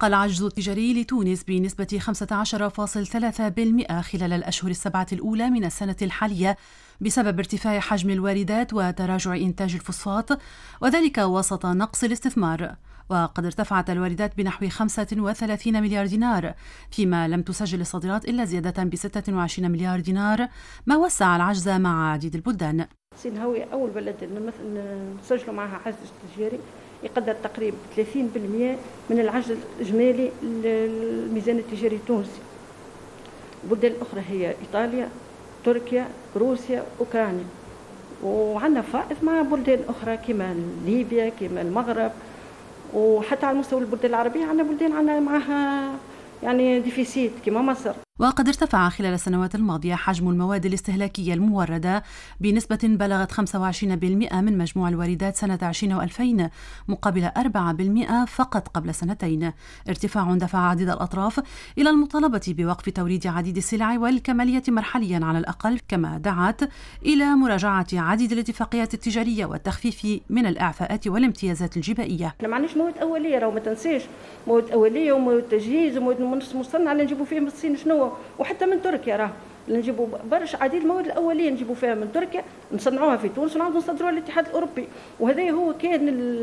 تفاقم العجز التجاري لتونس بنسبة 15.3% خلال الأشهر السبعة الأولى من السنة الحالية بسبب ارتفاع حجم الواردات وتراجع إنتاج الفوسفات، وذلك وسط نقص الاستثمار. وقد ارتفعت الواردات بنحو 35 مليار دينار، فيما لم تسجل الصادرات إلا زيادة ب 26 مليار دينار، ما وسع العجز مع عديد البلدان. سينهاوي أول بلد نسجلوا معها عجز تجاري يقدر تقريبا 30% من العجز الإجمالي للميزان التجاري التونسي. البلدان الأخرى هي إيطاليا، تركيا، روسيا، أوكرانيا، وعندنا فائض مع بلدان أخرى كما ليبيا كما المغرب، وحتى على مستوى البلدان العربية عندنا بلدان عندنا معها يعني ديفيسيت كما مصر. وقد ارتفع خلال السنوات الماضية حجم المواد الاستهلاكية الموردة بنسبة بلغت 25% من مجموع الواردات سنة 2020 مقابل 4% فقط قبل سنتين. ارتفاع دفع عديد الأطراف إلى المطالبة بوقف توريد عديد السلع والكمالية مرحليا على الأقل، كما دعت إلى مراجعة عديد الاتفاقيات التجارية والتخفيف من الإعفاءات والامتيازات الجبائية. احنا ما عندناش مواد أولية، راهو ما تنساش مواد أولية ومواد تجهيز ومواد مصنع اللي نجيبوا فيه من الصين شنو، وحتى من تركيا راه نجيبوا برشا عديد المواد الاوليه نجيبوا فيها من تركيا نصنعوها في تونس ونعاودوا نصدروها للاتحاد الاوروبي، وهذا هو كان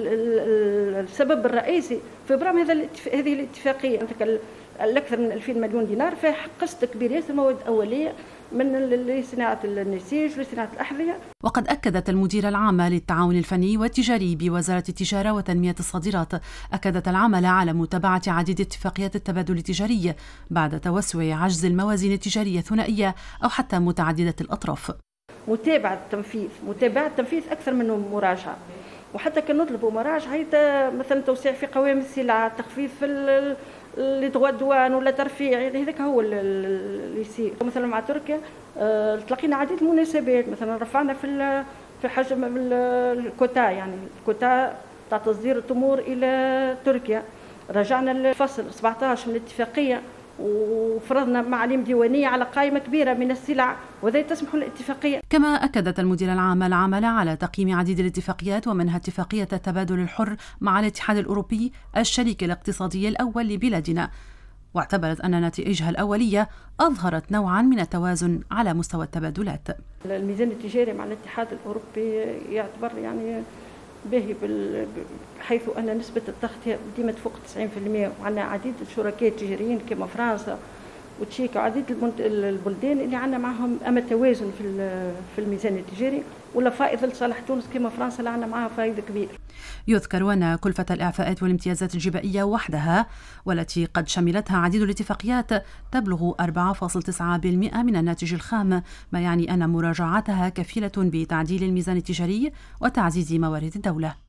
السبب الرئيسي في ابرام هذه الاتفاقيه. الاكثر من 2000 مليون دينار فيها قسط كبير ياسر مواد اوليه من لصناعه النسيج لصناعه الاحذيه. وقد اكدت المديره العامه للتعاون الفني والتجاري بوزاره التجاره وتنميه الصادرات اكدت العمل على متابعه عديد اتفاقيات التبادل التجاري بعد توسع عجز الموازين التجاريه الثنائيه او حتى متعدده الاطراف. متابعه التنفيذ اكثر من مراجعه، وحتى كان نطلبوا مراجعه مثلا توسيع في قوائم السلع، تخفيف في الدوان ولا ترفيع، يعني هذاك هو اللي يصير. مثلا مع تركيا تلاقينا عديد المناسبات، مثلا رفعنا في حجم الكوتا، يعني الكوتا تاع تصدير التمور الى تركيا، رجعنا الفصل 17 من الاتفاقيه وفرضنا معالم ديوانية على قائمة كبيرة من السلع، وذي تسمح الاتفاقية. كما أكدت المديرة العامة العمل على تقييم عديد الاتفاقيات ومنها اتفاقية التبادل الحر مع الاتحاد الأوروبي الشريك الاقتصادي الأول لبلادنا، واعتبرت أن نتائجها الأولية أظهرت نوعا من التوازن على مستوى التبادلات. الميزان التجاري مع الاتحاد الأوروبي يعتبر يعني باهي حيث أن نسبة التغطية ديما تفوق 90%، وعندنا عديد الشركاء التجاريين كما فرنسا وتشيكا وعديد البلدان اللي عندنا معهم أما توازن في الميزان التجاري ولا فائض لصالح تونس كما فرنسا اللي عندنا معها فائض كبير. يذكر أن كلفة الإعفاءات والامتيازات الجبائية وحدها والتي قد شملتها عديد الاتفاقيات تبلغ 4.9% من الناتج الخام، ما يعني أن مراجعتها كفيلة بتعديل الميزان التجاري وتعزيز موارد الدولة.